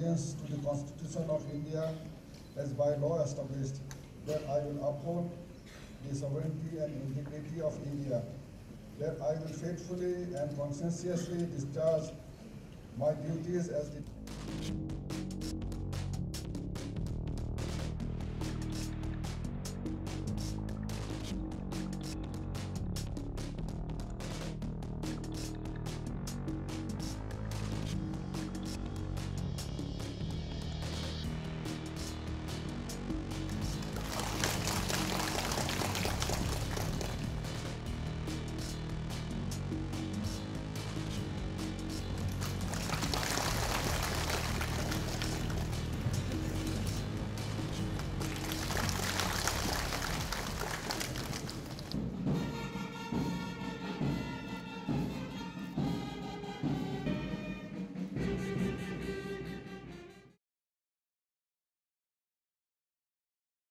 allegiance to the Constitution of India as by law established, that I will uphold the sovereignty and integrity of India, that I will faithfully and conscientiously discharge my duties as the